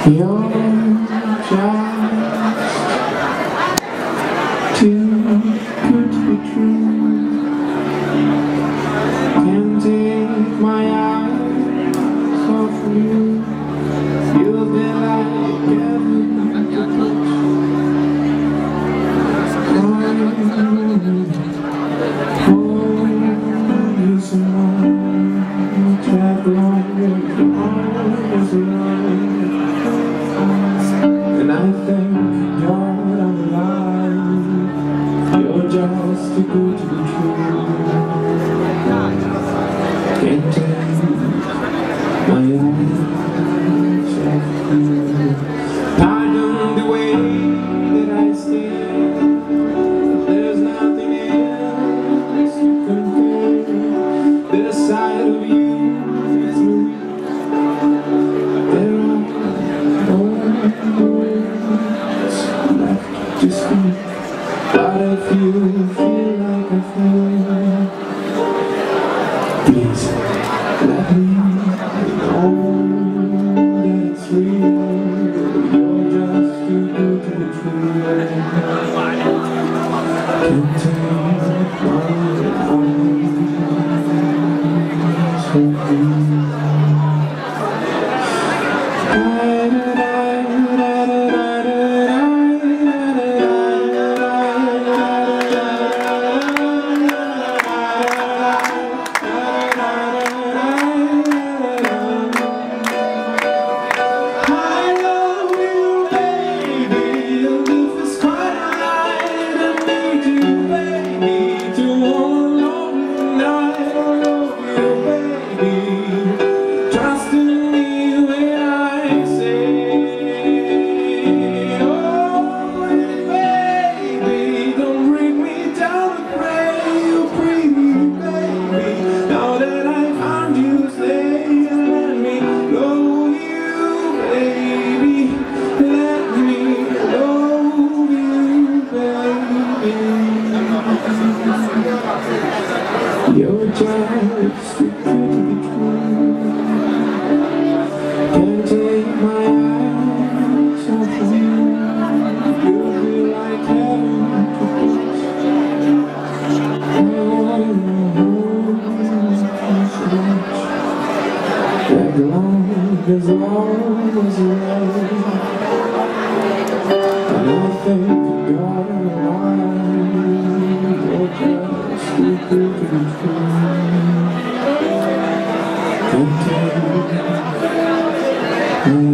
You're just too good to be true. Can't take my eyes off you. You'll be like heaven to touch. Hold you some more. Travel on with your arms around. And I thank God I'm alive. You're just too good to be true. Can't take my eyes off you. Pardon the way that I stand. There's nothing else to compare. The sight of you is me. There are no words left to speak. But if you feel like I feel, please let me know that it's real. You're just too good to be true. Can't take my eyes off you. You're just too good to be true. Can't take my eyes off of you. You'll be like heaven to touch. I wanna hold you so much. As long as you're right. And I thank God I'm alive. You're just too good to be true. Can't take my